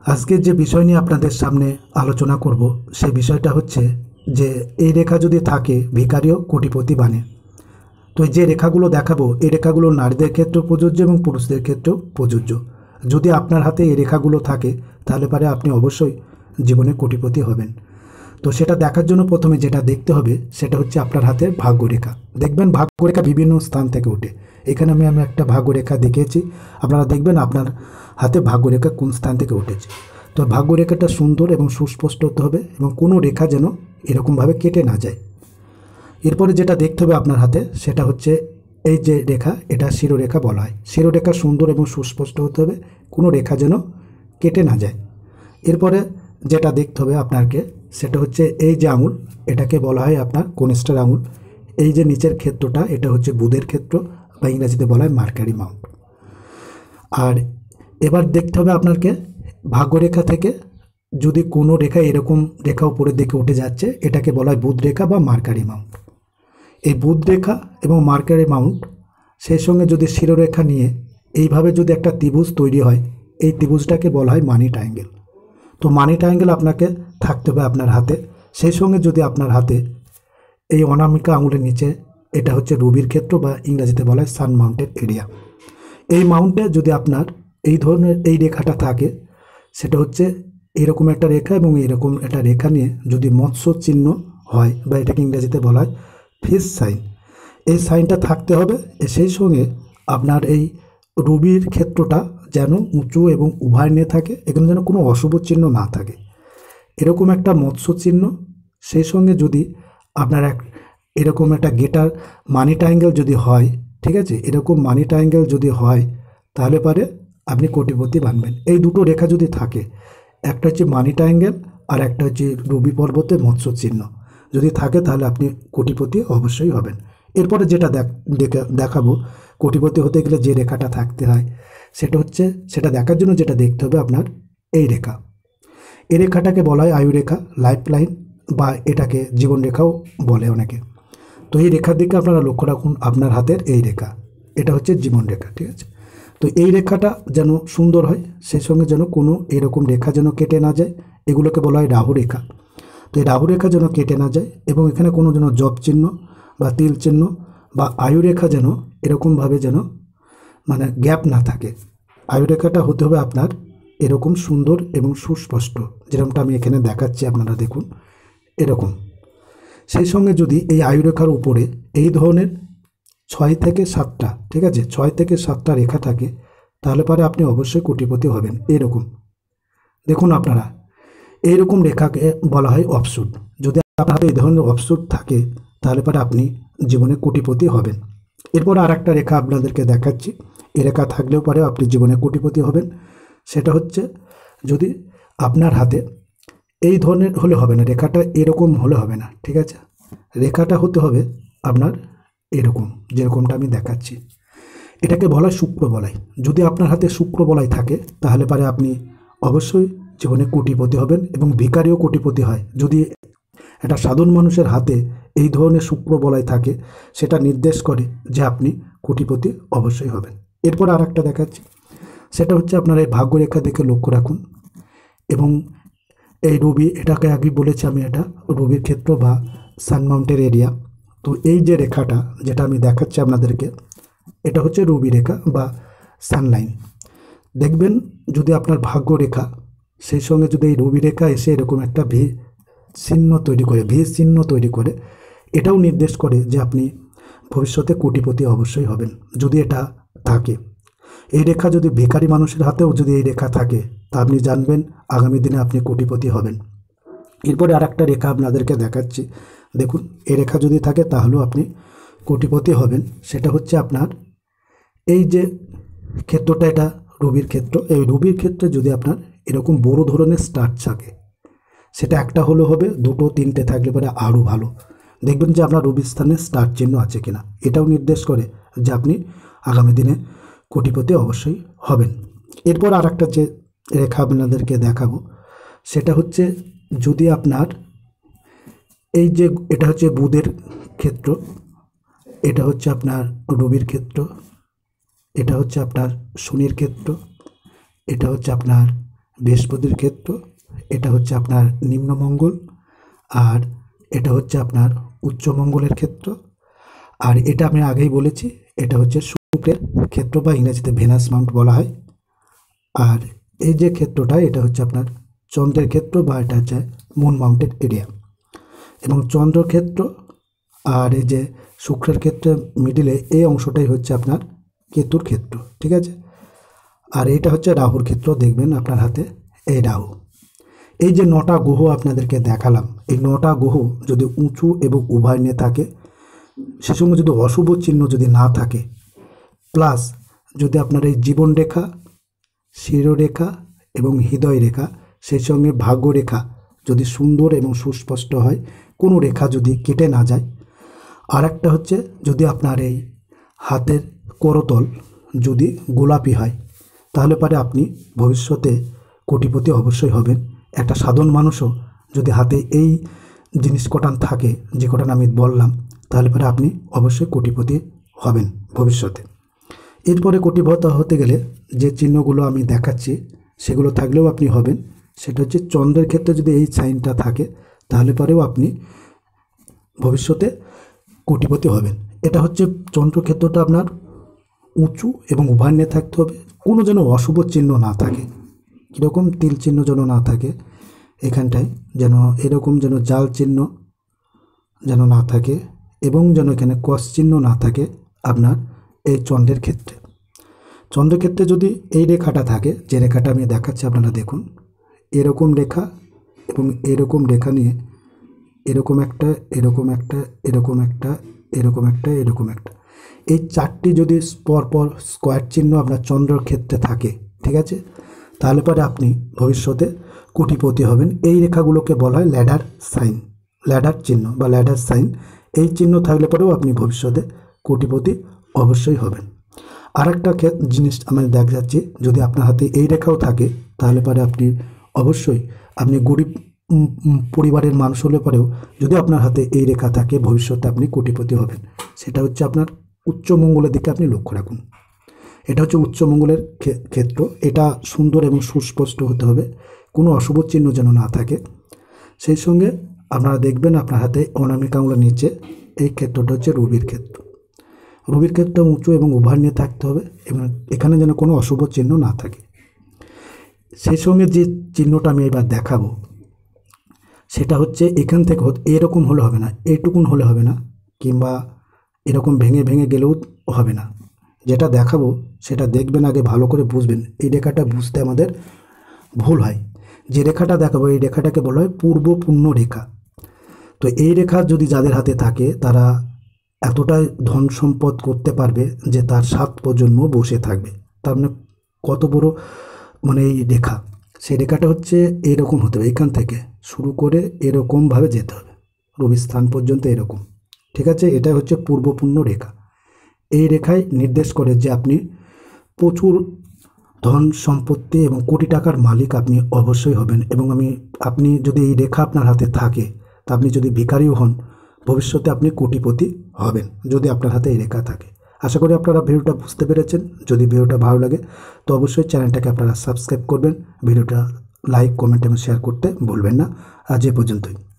আজকের যে বিষয় নিয়ে আপনাদের সামনে আলোচনা করব সেই বিষয়টা হচ্ছে যে এই রেখা যদি থাকে ভিখারিও কোটিপতি বানে। তো যে রেখাগুলো দেখাবো এই রেখাগুলো নারীদের ক্ষেত্রেও প্রযোজ্য এবং পুরুষদের ক্ষেত্রেও প্রযোজ্য। যদি আপনার হাতে এই রেখাগুলো থাকে তাহলে পরে আপনি অবশ্যই জীবনে কোটিপতি হবেন। তো সেটা দেখার জন্য প্রথমে যেটা দেখতে হবে সেটা হচ্ছে আপনার হাতের ভাগ্যরেখা। দেখবেন ভাগ্যরেখা বিভিন্ন স্থান থেকে ওঠে। এখানে আমি একটা ভাগ্যরেখা দেখিয়েছি, আপনারা দেখবেন আপনার হাতে ভাগ্যরেখা কোন স্থান থেকে উঠেছে। তো ভাগ্যরেখাটা সুন্দর এবং সুস্পষ্ট হতে হবে এবং কোনো রেখা যেন এরকমভাবে কেটে না যায়। এরপরে যেটা দেখতে হবে আপনার হাতে সেটা হচ্ছে এই যে রেখা, এটা শিরোরেখা বলা হয়। শিরোরেখা সুন্দর এবং সুস্পষ্ট হতে হবে, কোনো রেখা যেন কেটে না যায়। এরপরে যেটা দেখতে হবে আপনাকে সেটা হচ্ছে এই যে আঙুল, এটাকে বলা হয় আপনার কনিষ্ঠের আঙুল। এই যে নিচের ক্ষেত্রটা এটা হচ্ছে বুধের ক্ষেত্র বা ইংরেজিতে বলা হয় মার্কারি মাউন্ট। আর এবার দেখতে হবে আপনাকে ভাগ্যরেখা থেকে যদি কোনো রেখা এরকম রেখা উপরের দিকে উঠে যাচ্ছে এটাকে বলা হয় বুধ রেখা বা মার্কারি মাউন্ট। এই বুধ রেখা এবং মার্কারি মাউন্ট সেই সঙ্গে যদি শিরোরেখা নিয়ে এইভাবে যদি একটা ত্রিভুজ তৈরি হয়, এই ত্রিভুজটাকে বলা হয় মানি ট্রায়াঙ্গেল। তো মানি ট্রায়াঙ্গেল আপনাকে থাকতে হবে আপনার হাতে। সেই সঙ্গে যদি আপনার হাতে এই অনামিকা আঙুলের নিচে এটা হচ্ছে রবির ক্ষেত্র বা ইংরেজিতে বলা হয় সান মাউন্টের এরিয়া। এই মাউন্টে যদি আপনার এই ধরনের এই রেখাটা থাকে সেটা হচ্ছে এরকম একটা রেখা এবং এরকম একটা রেখা নিয়ে যদি মৎস্য চিহ্ন হয় বা এটাকে ইংরেজিতে বলা হয় ফিশ সাইন, এই সাইনটা থাকতে হবে। সেই সঙ্গে আপনার এই রবির ক্ষেত্রটা যেন উঁচু এবং উভয় নিয়ে থাকে, এখানে যেন কোনো অশুভ চিহ্ন না থাকে, এরকম একটা মৎস্য চিহ্ন। সেই সঙ্গে যদি আপনার এরকম একটা গেটার মানি ট্রায়াঙ্গেল যদি হয়, ঠিক আছে, এরকম মানি ট্রায়াঙ্গেল যদি হয় তাহলে পরে আপনি কোটিপতি বানবেন। এই দুটো রেখা যদি থাকে, একটা হচ্ছে মানি ট্রায়াঙ্গেল আর একটা হচ্ছে রবি পর্বতে মৎস্য চিহ্ন যদি থাকে তাহলে আপনি কোটিপতি অবশ্যই হবেন। এরপরে যেটা দেখাবো কোটিপতি হতে গেলে যে রেখাটা থাকতে হয় সেটা হচ্ছে, সেটা দেখার জন্য যেটা দেখতে হবে আপনার এই রেখা। এই রেখাটাকে বলা হয় আয়ুরেখা, লাইফ লাইন বা এটাকে জীবন রেখাও বলে অনেকে। তো এই রেখার দিকে আপনারা লক্ষ্য রাখুন, আপনার হাতের এই রেখা এটা হচ্ছে জীবন রেখা, ঠিক আছে। তো এই রেখাটা যেন সুন্দর হয়, সেই সঙ্গে যেন কোনো এরকম রেখা যেন কেটে না যায়, এগুলোকে বলা হয় রাহু রেখা। তো এই রাহু রেখা যেন কেটে না যায় এবং এখানে কোনো যেন জপ চিহ্ন বা তিল চিহ্ন বা আয়ুরেখা যেন এরকমভাবে যেন মানে গ্যাপ না থাকে। আয়ুরেখাটা হতে হবে আপনার এরকম সুন্দর এবং সুস্পষ্ট, যেরকমটা আমি এখানে দেখাচ্ছি আপনারা দেখুন এরকম। সেই সঙ্গে যদি এই আয়ুরেখার উপরে এই ধরনের 6 থেকে 7টা, ঠিক আছে, 6 থেকে 7টা রেখা থাকে তাহলে পরে আপনি অবশ্যই কোটিপতি হবেন। এরকম দেখুন আপনারা, এইরকম রেখাকে বলা হয় অফশুট। যদি আপনার হাতে এই ধরনের অফশুট থাকে তাহলে পরে আপনি জীবনে কোটিপতি হবেন। এরপর আর একটা রেখা আপনাদেরকে দেখাচ্ছি, এই রেখা থাকলেও পরে আপনি জীবনে কোটিপতি হবেন। সেটা হচ্ছে যদি আপনার হাতে এই ধরনের হলে হবে না, রেখাটা এরকম হলে হবে না, ঠিক আছে, রেখাটা হতে হবে আপনার এরকম, যেরকমটা আমি দেখাচ্ছি। এটাকে বলা হয় শুক্র বলয়। যদি আপনার হাতে শুক্র বলয় থাকে তাহলে পরে আপনি অবশ্যই জীবনে কোটিপতি হবেন এবং ভিখারিও কোটিপতি হয়। যদি একটা সাধারণ মানুষের হাতে এই ধরনের শুক্র বলয় থাকে সেটা নির্দেশ করে যে আপনি কোটিপতি অবশ্যই হবেন। এরপর আর একটা দেখাচ্ছি, সেটা হচ্ছে আপনার এই ভাগ্যরেখা দেখে লক্ষ্য রাখুন এবং এই রবি, এটাকে আগে বলেছি আমি, এটা রবির ক্ষেত্র বা সান মাউন্টের এরিয়া। তো এই যে রেখাটা যেটা আমি দেখাচ্ছি আপনাদেরকে এটা হচ্ছে রবি রেখা বা সানলাইন। দেখবেন যদি আপনার ভাগ্য রেখা সেই সঙ্গে যদি এই রবি রেখা এসে এরকম একটা ভি চিহ্ন তৈরি করে, ভি চিহ্ন তৈরি করে, এটাও নির্দেশ করে যে আপনি ভবিষ্যতে কোটিপতি অবশ্যই হবেন যদি এটা থাকে। এই রেখা যদি ভিখারি মানুষের হাতেও যদি এই রেখা থাকে তা আপনি জানবেন আগামী দিনে আপনি কোটিপতি হবেন। এরপরে আর একটা রেখা আপনাদেরকে দেখাচ্ছি, দেখুন এই রেখা যদি থাকে তাহলেও আপনি কোটিপতি হবেন। সেটা হচ্ছে আপনার এই যে ক্ষেত্রটা, এটা রবির ক্ষেত্র। এই রবির ক্ষেত্রে যদি আপনার এরকম বড় ধরনের স্টার থাকে, সেটা একটা হলেও হবে, দুটো তিনটে থাকলে পরে আরও ভালো। দেখবেন যে আপনার রবির স্থানে স্টার চিহ্ন আছে কিনা, এটাও নির্দেশ করে যে আপনি আগামী দিনে কোটিপতি অবশ্যই হবেন। এরপর আর একটা যে রেখা আপনাদেরকে দেখাবো সেটা হচ্ছে যদি আপনার এই যে এটা হচ্ছে বুধের ক্ষেত্র, এটা হচ্ছে আপনার রবির ক্ষেত্র, এটা হচ্ছে আপনার শনির ক্ষেত্র, এটা হচ্ছে আপনার বৃহস্পতির ক্ষেত্র, এটা হচ্ছে আপনার নিম্নমঙ্গল, আর এটা হচ্ছে আপনার উচ্চমঙ্গলের ক্ষেত্র। আর এটা আমি আগেই বলেছি, এটা হচ্ছে শুক্রের ক্ষেত্র বা ইংরেজিতে ভেনাস মাউন্ট বলা হয়। আর এই যে ক্ষেত্রটা, এটা হচ্ছে আপনার চন্দ্রের ক্ষেত্র বা এটা হচ্ছে মুন মাউন্টেড এরিয়া। এবং চন্দ্রক্ষেত্র আর এই যে শুক্রের ক্ষেত্রে মিডিলে এই অংশটাই হচ্ছে আপনার কেতুর ক্ষেত্র, ঠিক আছে। আর এটা হচ্ছে রাহুর ক্ষেত্র, দেখবেন আপনার হাতে এই রাহু। এই যে 9টা গ্রহ আপনাদেরকে দেখালাম, এই 9টা গ্রহ যদি উঁচু এবং উভয় নিয়ে থাকে, সে সঙ্গে যদি অশুভ চিহ্ন যদি না থাকে, প্লাস যদি আপনার এই জীবনরেখা, শিরোরেখা এবং হৃদয় রেখা, সেই সঙ্গে ভাগ্যরেখা যদি সুন্দর এবং সুস্পষ্ট হয়, কোনো রেখা যদি কেটে না যায়, আর একটা হচ্ছে যদি আপনার এই হাতের করতল যদি গোলাপি হয়, তাহলে পরে আপনি ভবিষ্যতে কোটিপতি অবশ্যই হবেন। একটা সাধারণ মানুষও যদি হাতে এই জিনিস কটান থাকে, যে কটান আমি বললাম, তাহলে পরে আপনি অবশ্যই কোটিপতি হবেন ভবিষ্যতে। এরপরে কোটিপতি হতে গেলে যে চিহ্নগুলো আমি দেখাচ্ছি সেগুলো থাকলেও আপনি হবেন। সেটা হচ্ছে চন্দ্রের ক্ষেত্রে যদি এই সাইনটা থাকে, তাহলে পরেও আপনি ভবিষ্যতে কোটিপতি হবেন। এটা হচ্ছে চন্দ্রক্ষেত্রটা আপনার উঁচু এবং উভয় নিয়ে থাকতে হবে, কোনো যেন অশুভ চিহ্ন না থাকে, কীরকম তিল চিহ্ন যেন না থাকে এখানটায়, যেন এরকম যেন জাল চিহ্ন যেন না থাকে, এবং যেন এখানে ক্রস চিহ্ন না থাকে আপনার এই চন্দ্রের ক্ষেত্রে। চন্দ্রের ক্ষেত্রে যদি এই রেখাটা থাকে, যে রেখাটা আমি দেখাচ্ছি আপনারা দেখুন, এরকম রেখা এবং এরকম রেখা নিয়ে এরকম একটা, এরকম একটা, এরকম একটা, এরকম একটা, এরকম একটা, এই 4টি যদি পরপর স্কোয়ার চিহ্ন আপনার চন্দ্রের ক্ষেত্রে থাকে, ঠিক আছে, তাহলে পরে আপনি ভবিষ্যতে কোটিপতি হবেন। এই রেখাগুলোকে বলা হয় ল্যাডার সাইন, ল্যাডার চিহ্ন বা ল্যাডার সাইন। এই চিহ্ন থাকলে পরেও আপনি ভবিষ্যতে কোটিপতি অবশ্যই হবেন। আর একটা জিনিস আমি দেখাচ্ছি, যদি আপনার হাতে এই রেখাও থাকে, তাহলে পরে আপনি অবশ্যই, আপনি গরিব পরিবারের মানুষ হলে পরেও যদি আপনার হাতে এই রেখা থাকে, ভবিষ্যতে আপনি কোটিপতি হবেন। সেটা হচ্ছে আপনার উচ্চমঙ্গলের দিকে আপনি লক্ষ্য রাখুন। এটা হচ্ছে উচ্চমঙ্গলের ক্ষেত্র। এটা সুন্দর এবং সুস্পষ্ট হতে হবে, কোনো অশুভ চিহ্ন যেন না থাকে। সেই সঙ্গে আপনারা দেখবেন আপনার হাতে অনামিকা আঙুলের নিচে এই ক্ষেত্রটা হচ্ছে রবির ক্ষেত্র। রবির ক্ষেত্র উঁচু এবং উভয় নিয়ে থাকতে হবে, এবং এখানে যেন কোনো অশুভ চিহ্ন না থাকে। সেই সঙ্গে যে চিহ্নটা আমি এবার দেখাবো, সেটা হচ্ছে এখান থেকে এরকম হলে হবে না, এইটুকুন হলে হবে না, কিংবা এরকম ভেঙে ভেঙে গেলেও হবে না। যেটা দেখাবো সেটা দেখবেন, আগে ভালো করে বুঝবেন। এই রেখাটা বুঝতে আমাদের ভুল হয়। যে রেখাটা দেখাবো, এই রেখাটাকে বলা হয় পূর্ব পূর্ণ রেখা। তো এই রেখা যদি যাদের হাতে থাকে, তারা এতটাই ধন সম্পদ করতে পারবে যে তার 7 প্রজন্ম বসে থাকবে। তার মানে কত বড় মানে এই রেখা। সেই রেখাটা হচ্ছে এরকম হতে হবে, এখান থেকে শুরু করে এরকমভাবে যেতে হবে রবি স্থান পর্যন্ত, এরকম, ঠিক আছে। এটা হচ্ছে পূর্বপূর্ণ রেখা। এই রেখায় নির্দেশ করে যে আপনি প্রচুর ধন সম্পত্তি এবং কোটি টাকার মালিক আপনি অবশ্যই হবেন। এবং আপনি যদি এই রেখা আপনার হাতে থাকে, তা আপনি যদি ভিখারিও হন, ভবিষ্যতে আপনি কোটিপতি হবেন যদি আপনার হাতে এই রেখা থাকে। আশা করি আপনারা ভিডিওটা বুঝতে পেরেছেন। যদি ভিডিওটা ভালো লাগে তো অবশ্যই চ্যানেলটাকে আপনারা সাবস্ক্রাইব করবেন, ভিডিওটা লাইক, কমেন্ট এবং শেয়ার করতে ভুলবেন না। আজ এ পর্যন্তই।